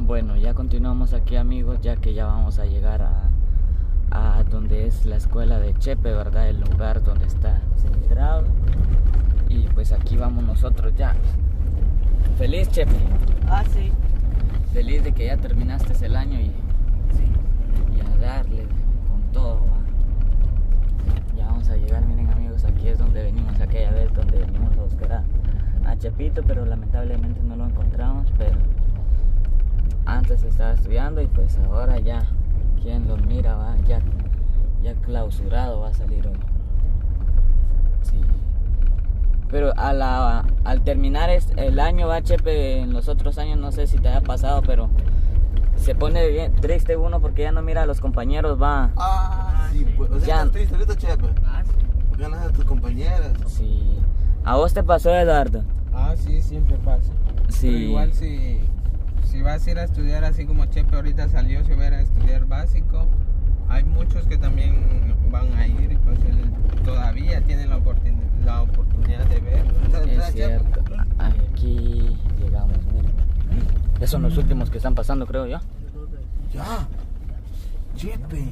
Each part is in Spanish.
Bueno, ya continuamos aquí, amigos, ya que ya vamos a llegar a donde es la escuela de Chepe, ¿verdad? El lugar donde está centrado. Y pues aquí vamos nosotros ya. ¿Feliz, Chepe? Ah, sí. Feliz de que ya terminaste el año y a darle con todo, ¿va? Ya vamos a llegar, miren, amigos, aquí es donde venimos aquella vez, donde venimos a buscar a Chepito, pero lamentablemente no lo encontramos, pero antes estaba estudiando y pues ahora ya, quien lo mira, va, ya clausurado va a salir hoy. Sí. Pero al terminar el año, va, Chepe, en los otros años no sé si te haya pasado, pero se pone bien triste uno porque ya no mira a los compañeros, va. Ah, sí, pues, o sea, Ya. estás triste ahorita, Chepe. Ah, sí. Porque ganas a tus compañeras. Sí. ¿A vos te pasó, Eduardo? Ah, sí, siempre pasa. Sí. Pero igual si vas a ir a estudiar así como Chepe ahorita salió, si va a ir a estudiar básico, hay muchos que también van a ir y pues él todavía tiene la oportunidad de verlo. Es cierto. Aquí llegamos, miren. Esos son los últimos que están pasando, creo yo. Ya. Chepe.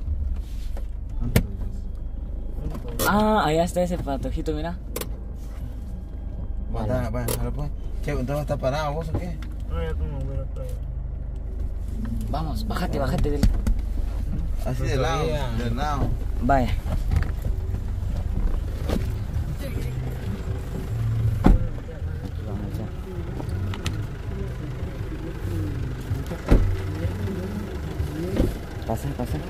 Ah, allá está ese patojito, mira. Bueno, pues. Chepe, entonces vas a estar parado, ¿vos o qué? No, ya como ver otra vez. Vamos, bájate del... Así de lado, del lado. Vaya. Vamos ya. Pasa.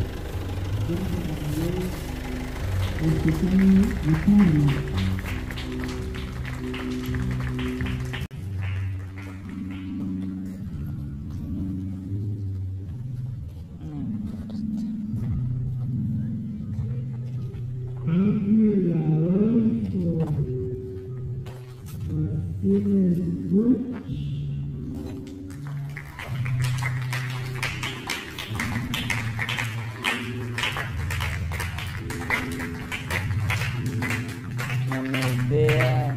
No me veas.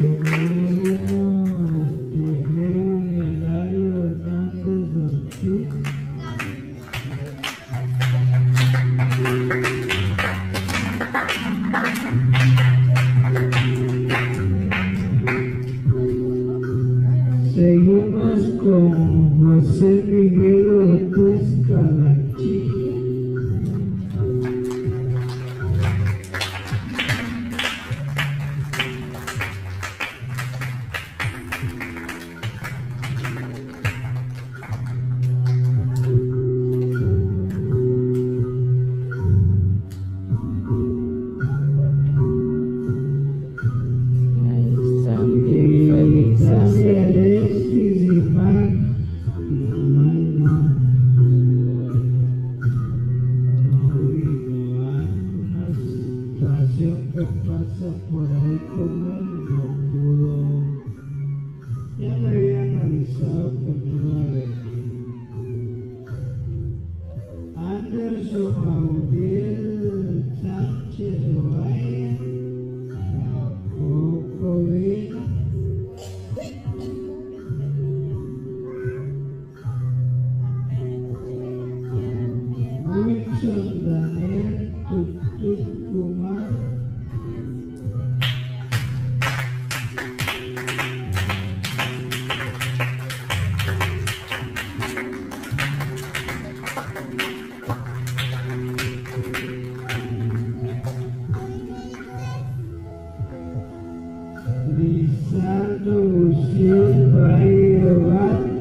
Seguimos con José Miguel Ortiz Calachi. Ahí están bien felices. Que pasa por ahí con él no pudo. Ya le habían avisado que no iba a venir. Anderson Gabriel Sánchez Valle tampoco vino. Wilson Daniel Tucumán. Lisandro Silva y Iván.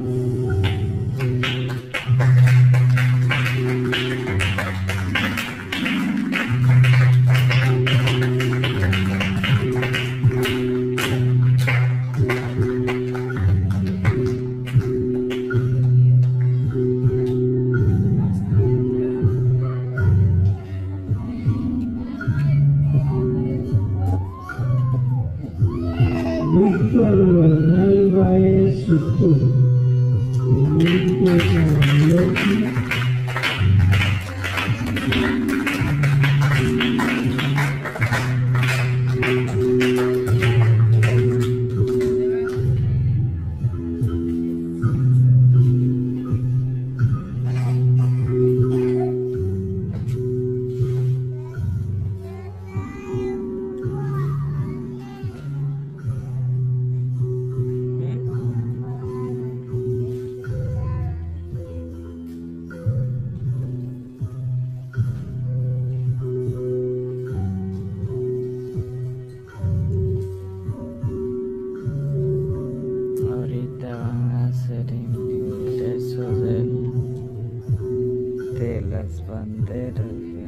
Víctor Bernal Valle Sutu, Felipe Carlotti, banderas,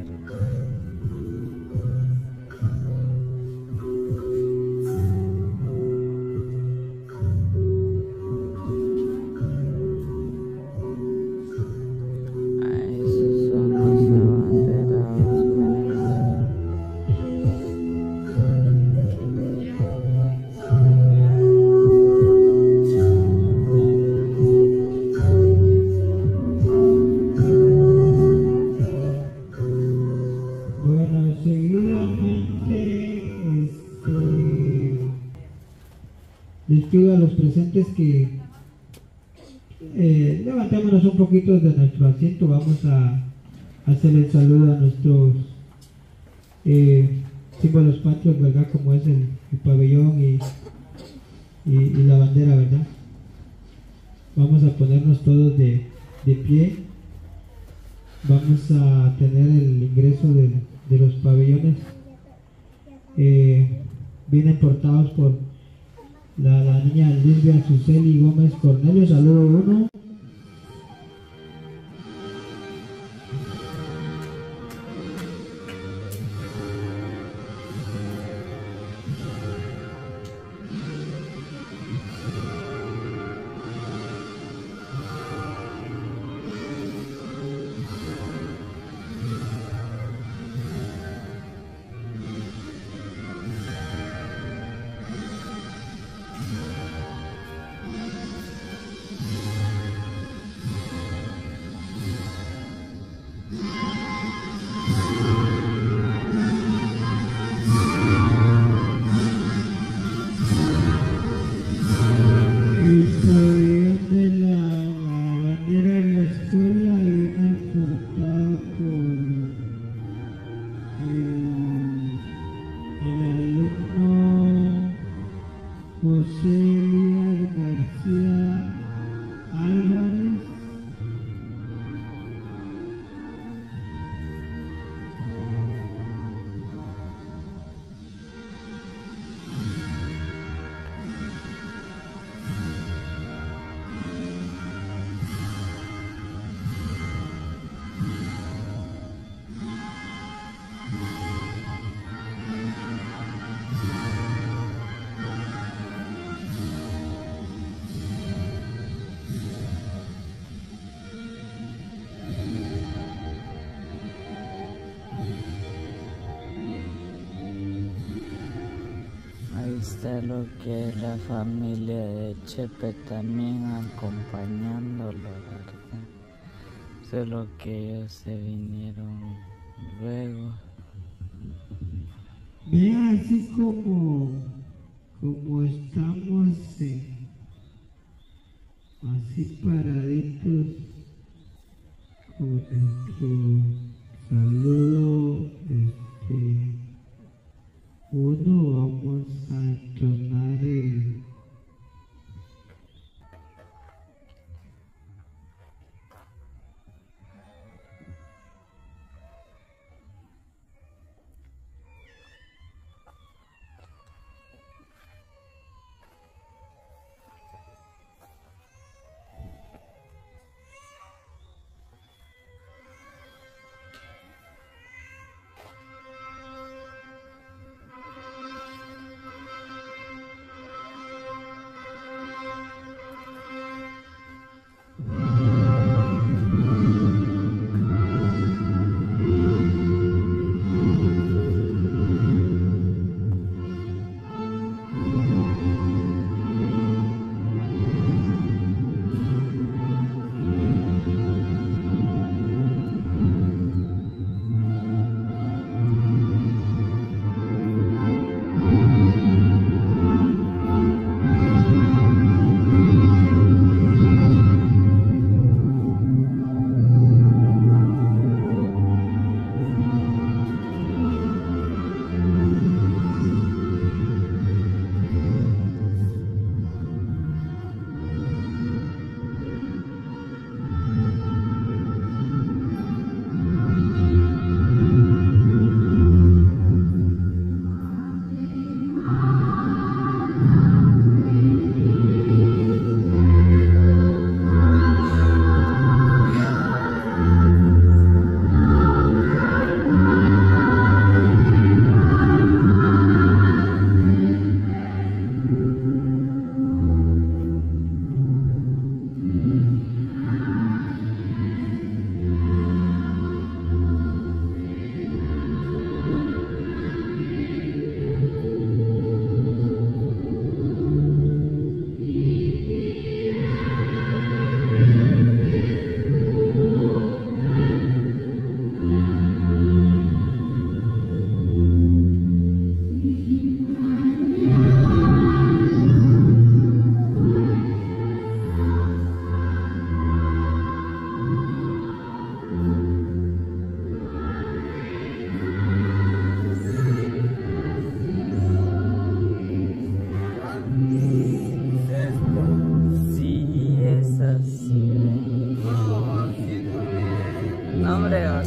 esos son los abanderados, Bueno, seguidamente les pido a los presentes que levantémonos un poquito de nuestro asiento. Vamos a hacer el saludo a nuestros símbolos patrios, ¿verdad? Como es el pabellón y la bandera, ¿verdad? Vamos a ponernos todos de pie. Vamos a tener el ingreso de los pabellones. Vienen portados por la niña Lisbia Suseli Gómez Cornelio. Saludo 1. El pabellón de la bandera de la escuela viene portado por el alumno José Elías García Álvarez. ahí está lo que es la familia de Chepe también acompañándolo, ¿verdad? Solo que ellos se vinieron luego. Vea, así como estamos así paraditos con nuestro saludo uno, vamos a entonar el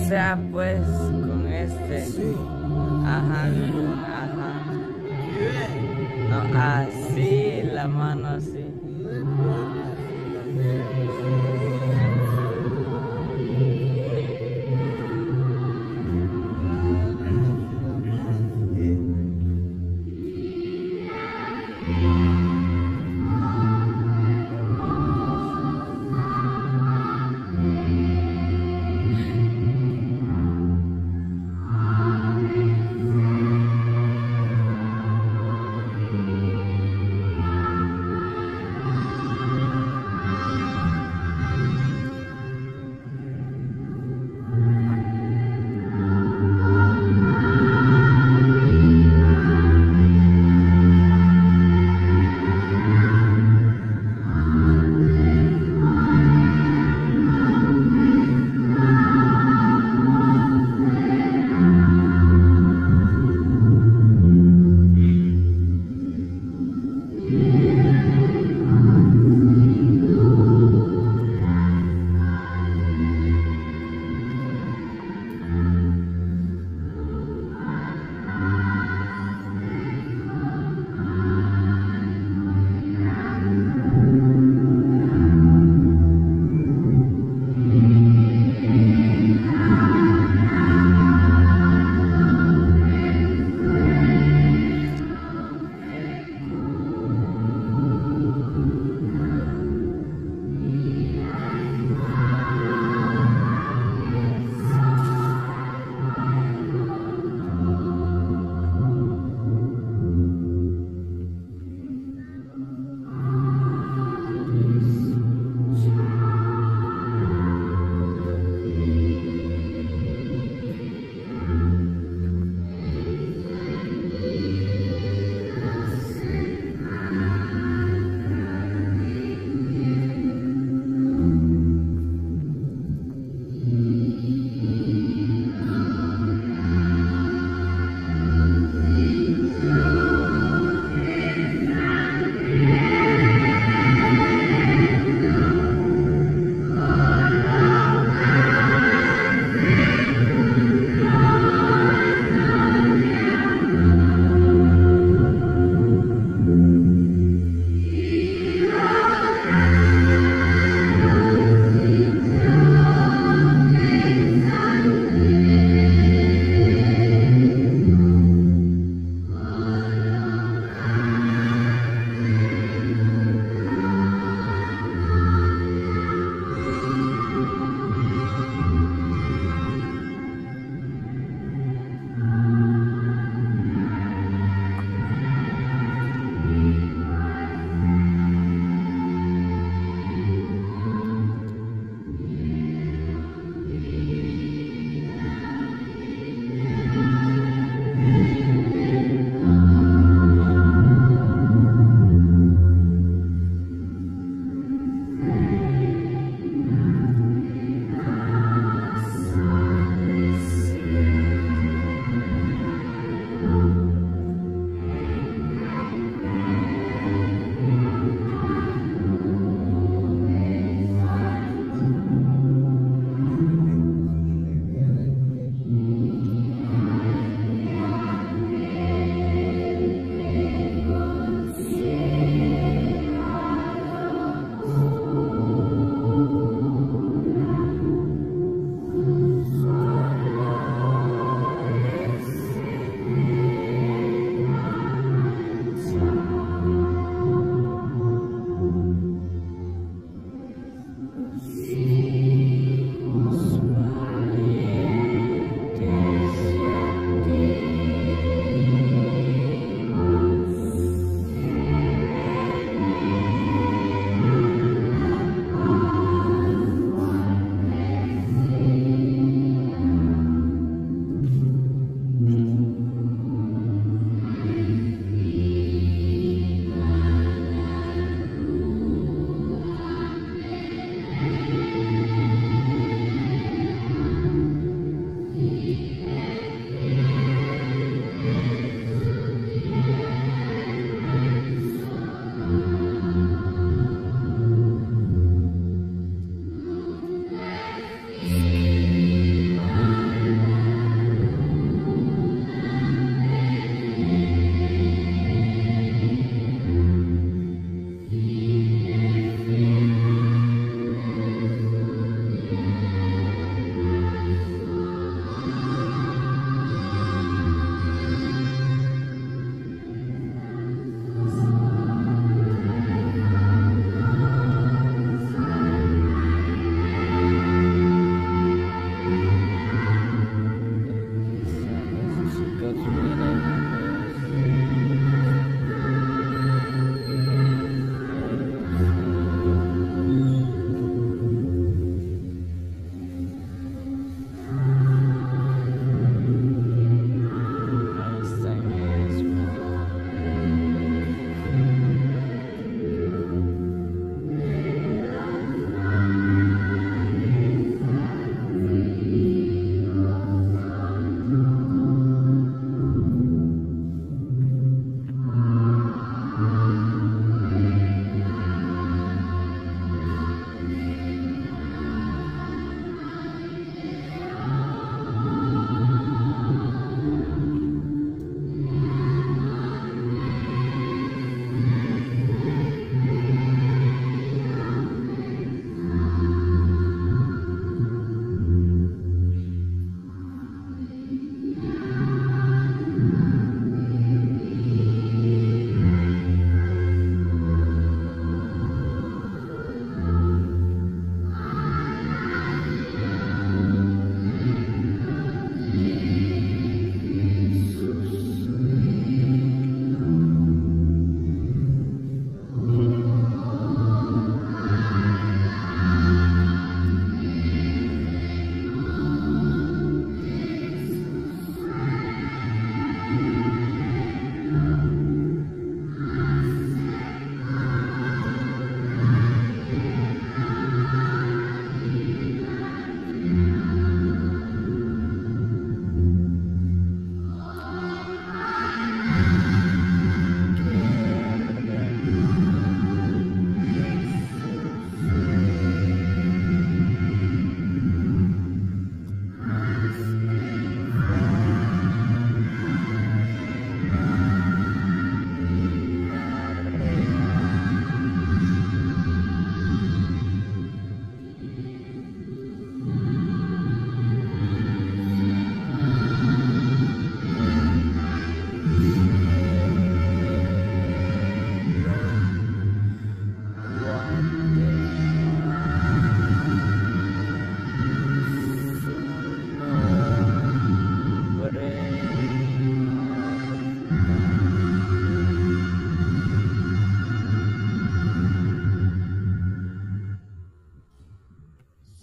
sea, pues, con este. Ajá, ajá. No, así, la mano así.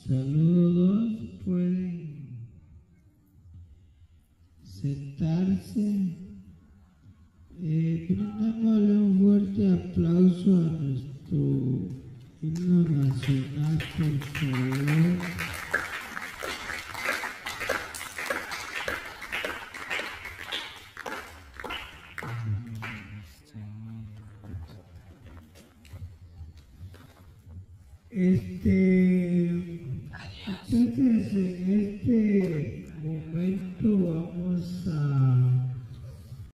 Saludos, pueden sentarse. Brindémosle un fuerte aplauso a nuestro himno nacional, por favor. Entonces en este momento vamos a